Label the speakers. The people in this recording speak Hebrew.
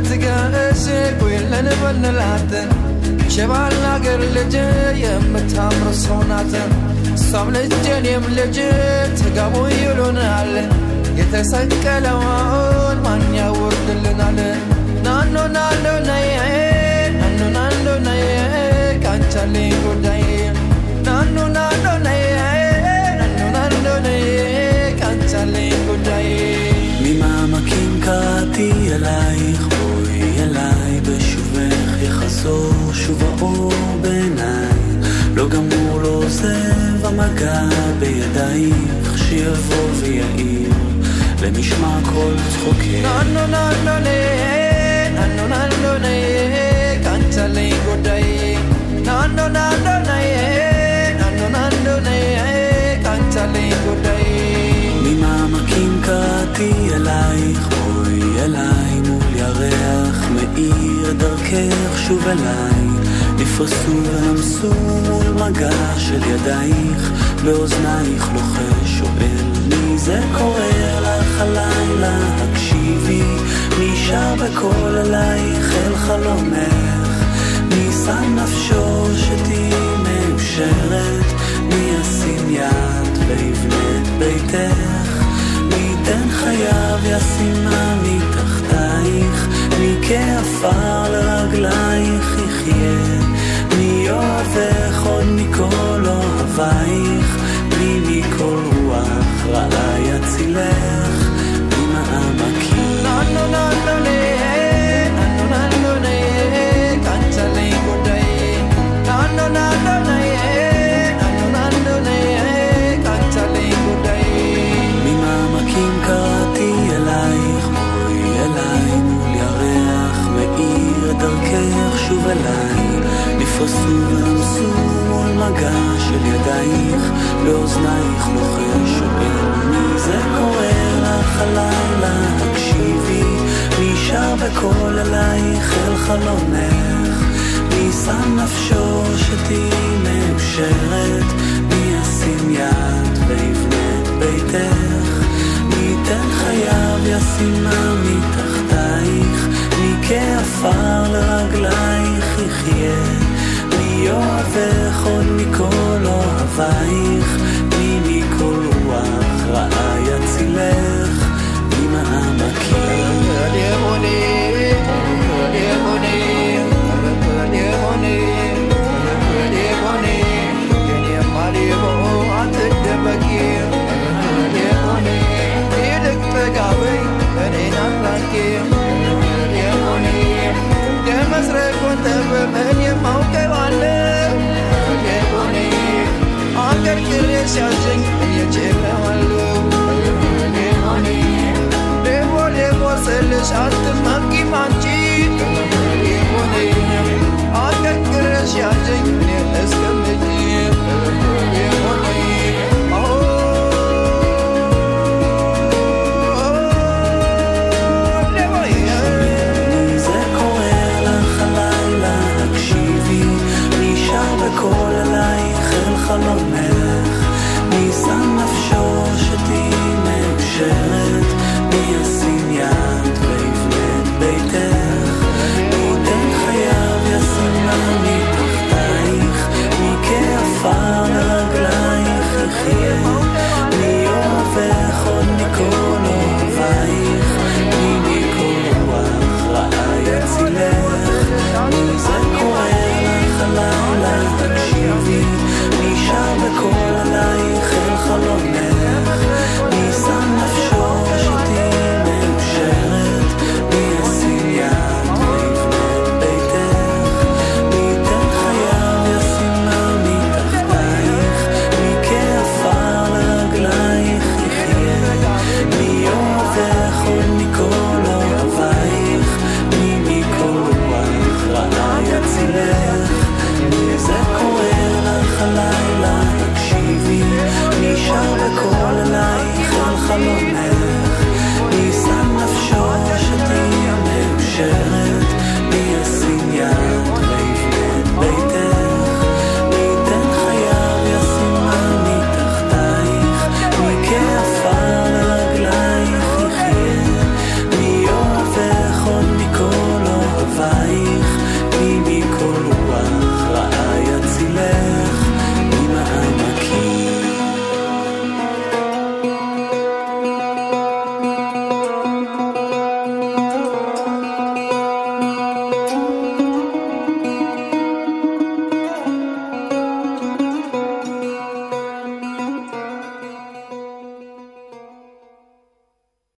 Speaker 1: تقاس كويلن بنلاتن شبال لاقر لجي يمتامر صوناتن صابل الجن يملجي تقابو يلونال يتسكلون من يورد لنال نانو نانو نايه نانو نانو نايه كانتالي قداي نانو نانو نايه نانو نانو نايه كانتالي قداي
Speaker 2: ממעמקים קראתי אלייך בואי אליי בשובך יחזור שוב האור בעיניי לא גמור לא עוזב המגע בידייך שיבוא ויעיר למשמע כל צחוקך
Speaker 1: ננו ננו ניה ננו ננו ניה קנצלי גודאי ננו ננו ניה ננו ננו ניה קנצלי גודאי
Speaker 2: ממעמקים קראתי אלייך בואי אליי מול ירח מאיר דרכך שוב אליי נפרסו ונמסו מול מגע של ידייך באוזנייך לוחש שואל מי זה קורא לך הלילה הקשיבי מי שר בקול אלייך אל חלומך מי שם נפשו שתהי מאושרת מי ישים יד ויבנה את ביתך מי ייתן חייו ישימה מתחתייך מי כעפר לרגלייך יחיה מי אוהבך עוד מכל אוהבייך מי מכל רוח רעה יצילך ממעמקים
Speaker 1: ננו ננו ניה ננו ננו ניה קנצלי גודאי ננו ננו ניה ננו ננו ניה קנצלי גודאי
Speaker 2: ממעמקים קראתי אלייך בואי אליי מול ירח מאיר דרכך שוב אליי נפרסו ונמסו מול מגע של ידייך באוזנייך לוחש שואל מי זה קורא לך הלילה הקשיבי מי שר בקול אלייך אל חלומך מי שם נפשו שתהי מאושרת מי ישים יד ויבנה את ביתך מי ייתן חייו ישימה מתחתייך מי כעפר לרגלייך יחיה מי אוהבך עוד מכל אוהבייך מי מכל רוח רעה יצילך ממעמקים זה קורה לך הלילה, תקשיבי, נשאר בכל